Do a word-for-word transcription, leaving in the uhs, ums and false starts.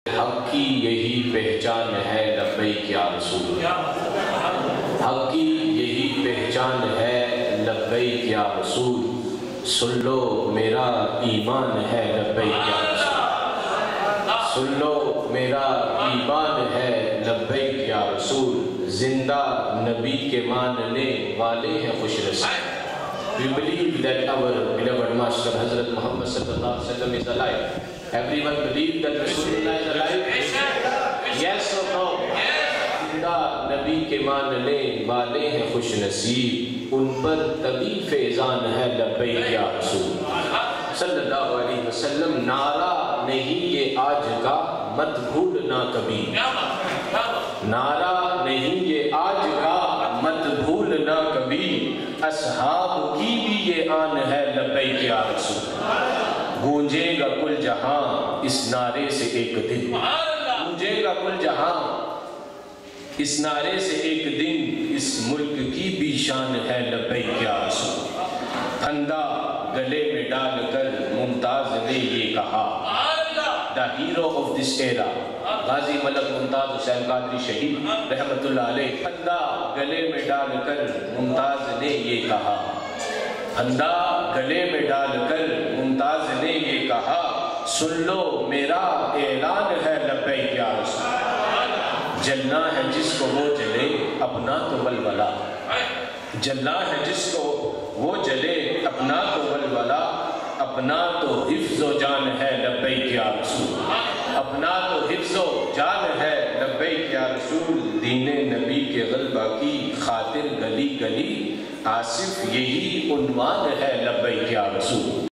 حق کی یہی پہچان ہے لبیک یا رسول، حق کی یہی پہچان ہے لبیک یا رسول، سن لو میرا ایمان ہے لبیک یا رسول، سن لو میرا ایمان ہے لبیک یا رسول، زندہ نبی کے ماننے والے ہیں خوش نصیب۔ We believe that our beloved Master Hazrat Muhammad sallallahu alaihi wasallam is alive. Everyone believe that Rasulullah is alive? Yes or no? زندہ نبی کے ماننے والے ہیں خوش نصیب، ان پر تبھی فیضان ہے لبیک یا رسول صلی اللہ علیہ وسلم۔ نعرہ نہیں یہ آج کا مت بھولنا کبھی، نعرہ نہیں یہ آج کا مت بھولنا کبھی، اصحاب کی بھی یہ آن ہے لبیک یا رسول۔ گونجے گا کل جہاں اس نعرے سے ایک دن، گونجے گا کل جہاں اس نعرے سے ایک دن، اس ملک کی بھی شان ہے لبیک یا رسول۔ پھندا گلے میں ڈال کر ممتاز نے یہ کہا، the hero of this era غازی ملک ممتاز حسین قادری شہید رحمت اللہ علیہ، پھندا گلے میں ڈال کر ممتاز نے یہ کہا، پھندا گلے میں ڈال کر ممتاز نے یہ کہا، سن لو میرا اعلان ہے لبیک یا رسول۔ جلنا ہے جس کو وہ جلے اپنا تو ولولا، جلنا ہے جس کو وہ جلے اپنا تو ولولا، اپنا تو حفظ و جان ہے لبیک یا رسول، اپنا تو حفظ و جان ہے لبیک یا رسول، دین نبی کے غلبہ کی خاطر گلی گلی آصف یہی عنوان ہے لبیک یا رسول۔